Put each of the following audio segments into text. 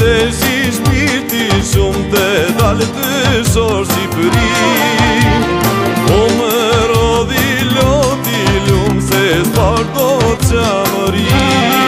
deshi shpirti shumë të dalë të shorë Shqipëri. O më rodhi loti lumë se s'pardo qamëri.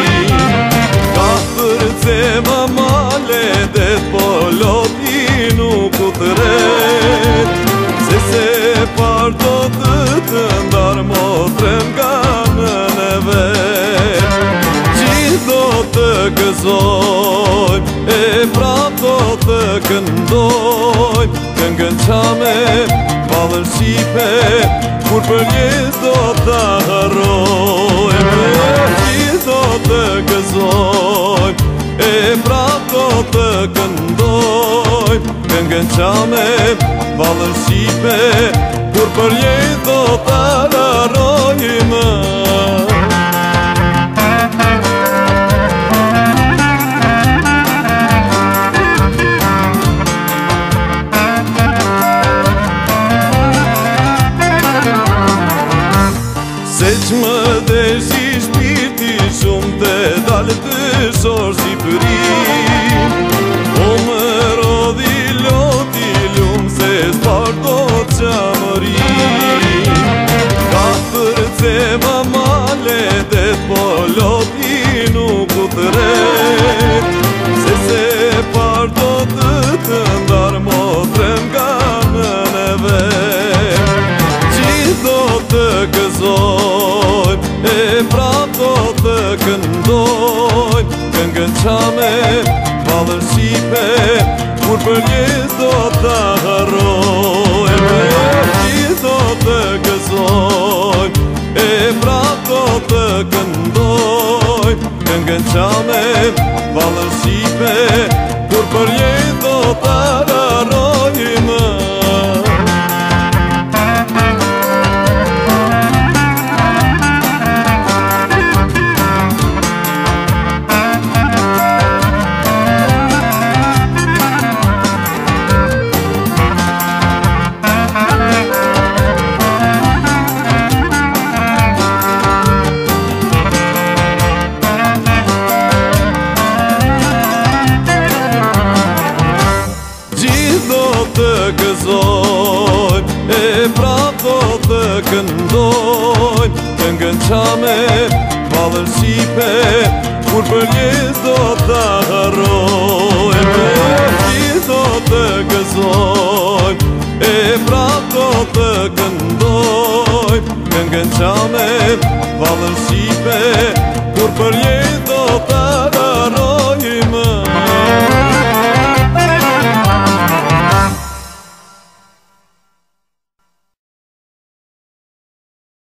Katër cema male det po loti nuk u të ret. Se pardo të ndarë motrem nga në vet. Gjithë do të gëzojmë, e prap do të këndojmë. Këngën qame, valën Shqipe, kur për njes do të harrojmë. Gjithë do të gëzojmë, e prap do të këndojmë. Këngën qame, valën Shqipe, kur për njes do të harrojmë. Se që më deshi shpirti shumë të dalë të shorë Shqipëri. O më rodhi loti lumë se s'pardo qamëri. Katër cema male det po loti nuk u të ret. Se pardo të ndarë motrem nga në vet. Gjithë do të gëzojmë, e prap do të këndojmë. Këngën qame, valën Shqipe, kur për njes do të harrojmë. Gjithë do të gëzojmë, e prap do të këndojmë. Këngën qame, valën Shqipe, kur për njes do të harrojmë. Gëzojmë, e prap do të këndojmë. Këngën qame, valën Shqipe, kur për njes do të harrojmë. Gjithë do të gëzojmë, e prap do të këndojmë. Këngën qame, valën Shqipe, kur për njes